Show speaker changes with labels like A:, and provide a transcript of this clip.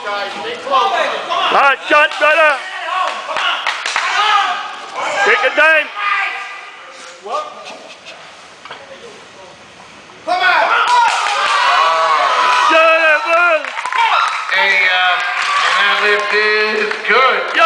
A: Hard shot, brother. Take your time.
B: Come on!
A: Beautiful.
C: And that lift is good.